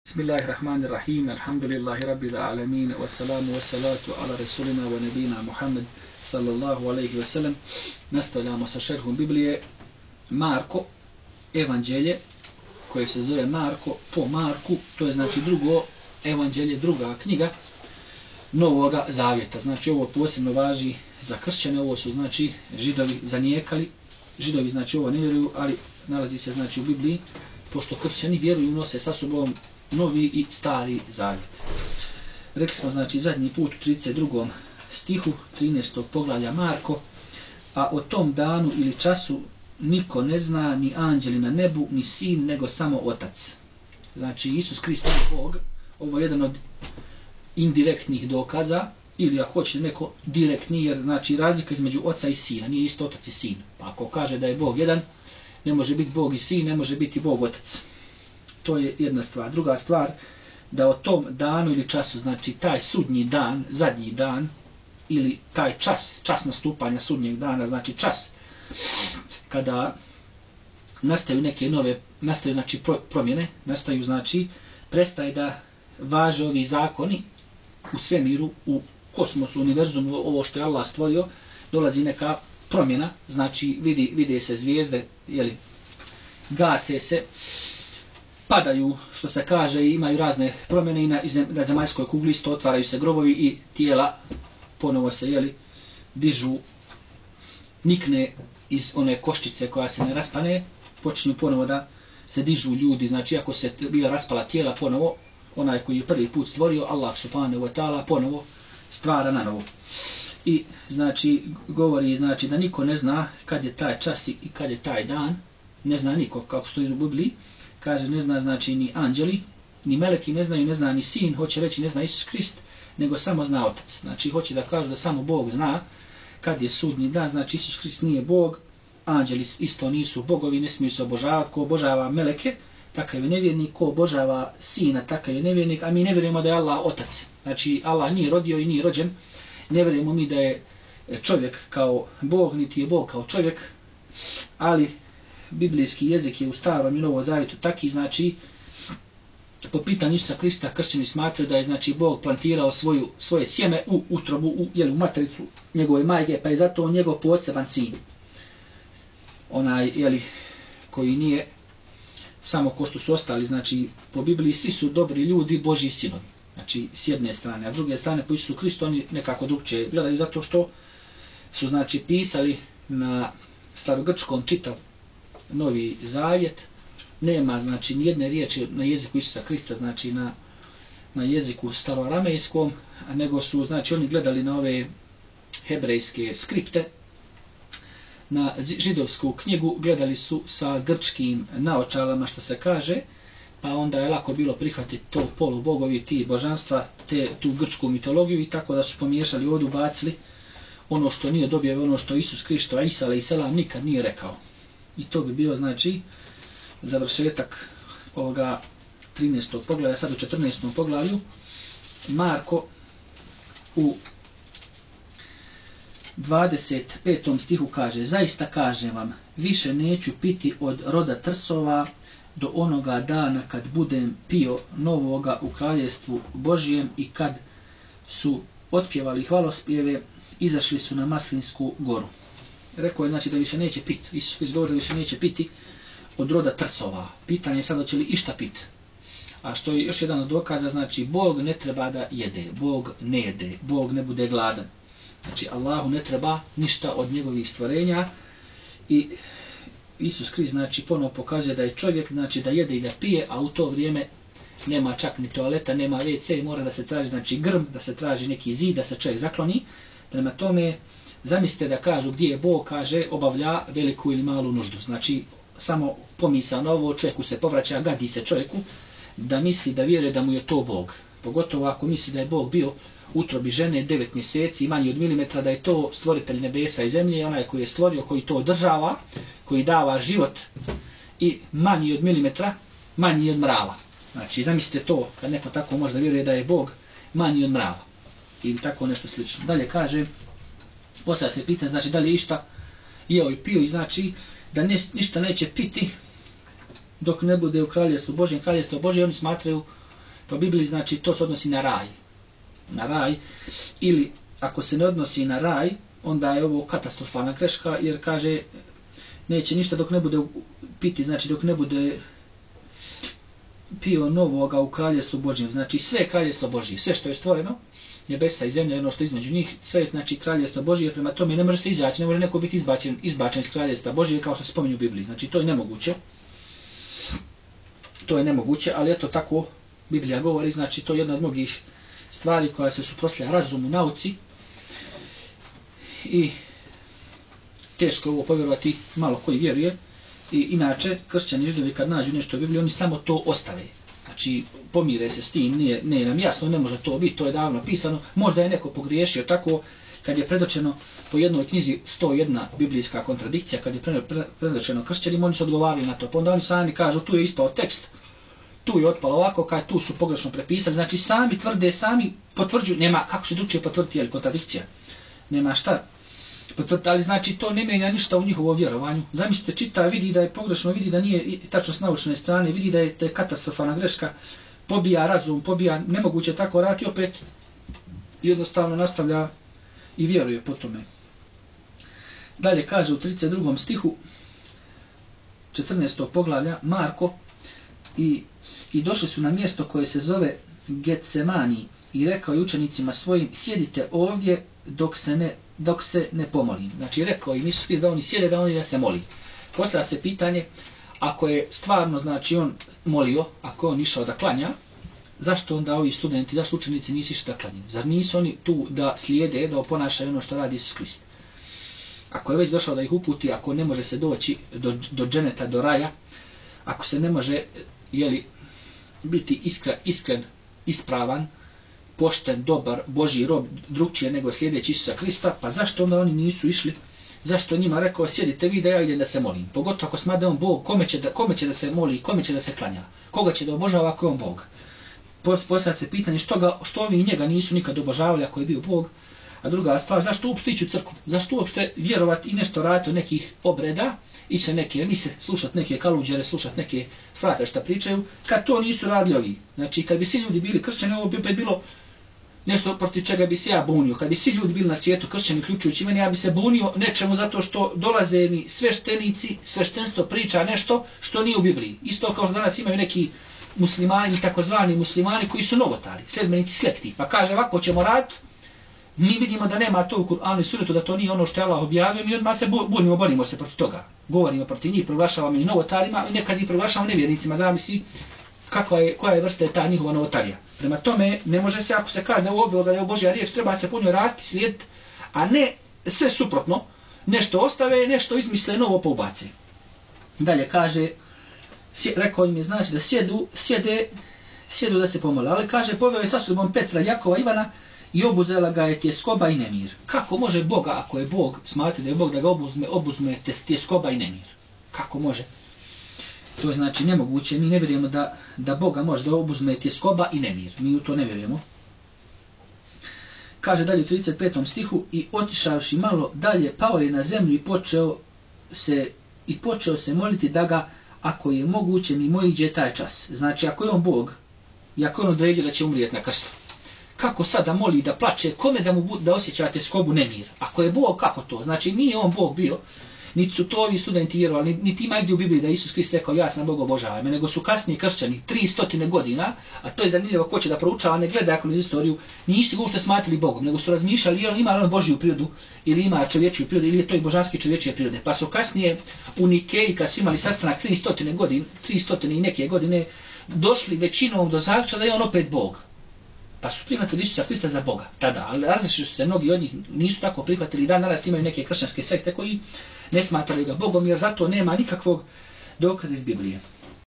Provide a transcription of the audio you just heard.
Bismillahirrahmanirrahim, alhamdulillahi rabbil alamin, wassalamu wassalatu ala rasulina wa nabina Muhammed sallallahu alaihi wasallam. Nastavljamo sa šerhom Biblije. Marko, evanđelje, koje se zove Marko po Marku, to je znači drugo evanđelje, druga knjiga Novoga Zavjeta. Znači ovo posebno važi za kršćane, ovo su znači Židovi zanijekali. Židovi znači ovo ne vjeruju, ali nalazi se znači u Bibliji, pošto kršćani vjeruju, nose sa sobom Novi i Stari Zavjet. Rekli smo znači zadnji put u 32. stihu 13. poglavlja Marko, a o tom danu ili času niko ne zna, ni anđeli na nebu, ni sin, nego samo Otac. Znači Isus Krist je Bog. Ovo je jedan od indirektnih dokaza, ili ako hoćete neko direktni, jer znači razlika između Oca i Sina, nije isto Otac i Sin. Pa ako kaže da je Bog jedan, ne može biti Bog i Sin, ne može biti Bog Otac. To je jedna stvar. Druga stvar, da o tom danu ili času, znači taj sudnji dan, zadnji dan, ili taj čas nastupanja sudnjeg dana, znači čas kada nastaju neke nove, nastaju znači promjene, nastaju znači, prestaje da važe ovi zakoni u svemiru, u kosmosu, univerzumu, ovo što je Allah stvorio, dolazi neka promjena, znači vide se zvijezde, jeli, gase se, padaju, što se kaže, i imaju razne promjene i na zemaljskoj kugli isto otvaraju se grobovi i tijela ponovo se, jeli, dižu, nikne iz one koščice koja se ne raspane, počinju ponovo da se dižu ljudi, znači ako se bila raspala tijela ponovo, onaj koji je prvi put stvorio, Allah subhanahu wa ta'ala ponovo stvara na novo. I znači govori znači da niko ne zna kad je taj čas i kad je taj dan, ne zna niko, kako stoji u Bibliji, kaže ne zna znači ni anđeli, ni meleki ne znaju, ne zna ni sin, hoće reći ne zna Isus Krist, nego samo zna Otac. Znači hoće da kaže da samo Bog zna kad je sudnji dan, znači Isus Krist nije Bog, anđeli isto nisu bogovi, ne smiju se obožavati, ko obožava meleke, takav je nevjernik, ko obožava sina, takav je nevjernik, a mi ne vjerujemo da je Allah Otac. Znači Allah nije rodio i nije rođen, ne vjerujemo mi da je čovjek kao Bog, niti je Bog kao čovjek, ali biblijski jezik je u Starom i Novom Zavjetu taki, znači po pitanju Isusa Krista kršćani smatraju da je znači Bog plantirao svoje sjeme u utrobu, u matericu njegove majke, pa je zato on njegov poseban sin. Onaj, jeli, koji nije samo ko što su ostali, znači po Bibliji svi su dobri ljudi, Božji sinovi. Znači s jedne strane, a s druge strane po Isusu Kristu oni nekako drugčije gledaju zato što su znači pisali na starogrčkom čitav Novi Zavjet, nema znači nijedne riječi na jeziku Isusa Krista, znači na jeziku staroaramejskom, nego su znači oni gledali na ove hebrejske skripte, na židovsku knjigu, gledali su sa grčkim naočalama, što se kaže, pa onda je lako bilo prihvatiti to polubogovi, ti božanstva, tu grčku mitologiju, i tako da su pomiješali ovdje, ubacili ono što nije dobio, ono što Isus Krist, Isa alejhi selam, nikad nije rekao. I to bi bio znači završetak ovoga 13. poglavlja, sad u 14. poglavlju. Marko u 25. stihu kaže: zaista kažem vam, više neću piti od roda trsova do onoga dana kad budem pio novoga u kraljevstvu Božijem. I kad su otpjevali hvalospjeve, izašli su na Maslinsku goru. Rekao je znači da više neće piti, Isus Krist govori da više neće piti od roda trsova. Pitanje je sad hoće li išta piti. A što je još jedan od dokaza, znači Bog ne treba da jede, Bog ne jede, Bog ne bude gladan. Znači Allahu ne treba ništa od njegovih stvorenja, i Isus Krist znači ponovo pokazuje da je čovjek, znači da jede i da pije, a u to vrijeme nema čak ni toaleta, nema WC, mora da se traži znači grm, da se traži neki zid, da se čovjek zakloni. Prema tome, zamislite da kažu gdje je Bog, kaže obavlja veliku ili malu nuždu. Znači samo pomisao na ovo, čovjeku se povraća, gadi se čovjeku da misli, da vjeruje da mu je to Bog. Pogotovo ako misli da je Bog bio u utrobi žene 9 mjeseci, manji od milimetra, da je to stvoritelj nebesa i zemlje, onaj koji je stvorio, koji to održava, koji dava život, i manji od milimetra, manji od mrava. Znači zamislite to, kad neko tako možda vjeruje da je Bog manji od mrava. Ili tako nešto slično. Dalje kaže, poslije se pita, znači da li je išta jeo i pio, i znači da ništa neće piti dok ne bude u kraljevstvu Božjem. Kraljevstvo Božje oni smatraju Po Bibliji znači to se odnosi na raj. Na raj, ili ako se ne odnosi na raj, onda je ovo katastrofalna greška, jer kaže neće ništa dok ne bude piti, znači dok ne bude pio novoga u kraljestvu Božjem. Znači sve kraljevstvo Božje, sve što je stvoreno, nebesa i zemlja, ono što je između njih, sve je znači kraljevstvo Božje, prema tome ne može se izaći, ne može neko biti izbačen iz kraljevstva Božje kao što se spominje u Bibliji. Znači to je nemoguće. To je nemoguće, ali eto tako Biblija govori, znači to je jedna od mnogih stvari koja se suprotstavlja razumu, nauci, i teško ovo povjerovati malo koji vjeruje. I inače, kršćani i židovi kad nađu nešto u Bibliji, oni samo to ostave. Znači, pomire se s tim, nije nam jasno, ne može to biti, to je davno pisano. Možda je neko pogriješio tako, kad je predočeno po jednoj knjizi 101 biblijska kontradikcija, kad je predočeno kršćanima, oni su odgovarali na to. Pa onda oni sami kažu, tu je ispao tekst, tu je otpalo ovako, kad tu su pogrešno prepisali. Znači, sami tvrde, sami potvrđuju, nema kako se drugčije potvrditi, je li kontradikcija? Nema šta potvrditi, ali znači to ne mijenja ništa u njihovom vjerovanju. Zamislite, čita, vidi da je pogrešno, vidi da nije tačno s naučne strane, vidi da je katastrofalna greška, pobija razum, pobija, nemoguće tako raditi, opet jednostavno nastavlja i vjeruje po tome. Dalje kaže u 32. stihu 14. poglavlja Marko, i došli su na mjesto koje se zove Getsemani i rekao je učenicima svojim, sjedite ovdje dok se ne pomolim. Znači rekao im Isus Hrist da oni sjede, da oni da se moli. Postavlja se pitanje, ako je stvarno znači on molio, ako je on išao da klanja, zašto onda ovi studenti, zašto učenici nisu išli da klanjaju? Zar nisu oni tu da slijede, da oponašaju ono što radi Isus Hrist? Ako je već došao da ih uputi, ako ne može se doći do dženeta, do raja, ako se ne može biti iskren, ispravan, pošten, dobar, Božji rob, drugčije nego slijedeći Isusa Hrista, pa zašto onda oni nisu išli? Zašto njima rekao, sjedite vi da ja idem da se molim? Pogotovo ako smatra da on Bog, kome će da se moli, kome će da se klanja? Koga će da obožava ako je on Bog? Postavlja se pitanje što ovi njega nisu nikad obožavali ako je bio Bog. A druga stvar, zašto uopšte ići u crkvu? Zašto uopšte vjerovati i nešto raditi od nekih obreda, ići se slušati neke kaluđere, slušati neke frate šta pričaju, kad to nisu radili ovi? Znači, kad bi svi ljudi bili kršćani, ovo bi bilo nešto protiv čega bi se ja bunio. Kad bi svi ljudi bili na svijetu kršćani, uključujući mene, ja bi se bunio nečemu zato što dolaze mi sveštenici, sveštenstvo priča nešto što nije u Bibliji. Isto kao što danas imaju neki muslimani, takozvani muslimani koji su novotari, sledbenici slekti. Pa kaže, ovako ćemo raditi, mi vidimo da nema to u Kur'anu i Sunnetu, da to nije ono što je Allah objavio, mi odmah se bunimo, borimo se protiv toga. Govorimo protiv njih, proglašavamo ih novotarima i nekad ih proglašavamo nevjernicima, zamisli koja je vrsta je ta njihova novotarija. Prema tome, ne može se, ako se kaže da je u Božja riječ, treba se puno raditi, slijediti, a ne sve suprotno, nešto ostave, nešto izmisle, novo poubace. Dalje kaže, rekao im je znači da sjedu da se pomole, ali kaže, poveo je sa sobom Petra, Jakova, Ivana i obuzela ga je tjeskoba i nemir. Kako može Boga, ako je Bog, smatrate da je Bog da ga obuzme tjeskoba i nemir? Kako može? To je znači nemoguće, mi ne vjerujemo da Boga može da obuzme tjeskoba i nemir. Mi u to ne vjerujemo. Kaže dalje u 35. stihu, i otišavši malo dalje, pao je na zemlju i počeo se moliti da ga, ako je moguće, mimo iđe taj čas. Znači, ako je on Bog, i ako je on odredio da će umrijeti na krstu, kako sad da moli, da plače, kome da osjeća tjeskobu, nemir? Ako je Bog, kako to? Znači, nije on Bog bio, niti su to ovi studenti vjerovali, niti ima gdje u Bibliji da Isus Hrist rekao, ja sam Bog obožavam, nego su kasnije kršćani 300 godina, a to je zanimljivo ko će da proučava, ne gleda kroz istoriju, nisu ga uopšte smatrali Bogom, nego su razmišljali ima li on Božju prirodu, ili ima čovječju prirodu, ili je to i božanski čovječje prirode. Pa su kasnije u Nikeji, kad su imali sastanak 300 i neke godine, došli većinom do zaključka da je on opet Bog. Pa su prihvatili Isusa Hrista za Boga tada, ali različili su se, mnogi od njih nisu tako prihvatili, danas imaju neke kršćanske sekte koji ne smatraju ga Bogom, jer zato nema nikakvog dokaza iz Biblije.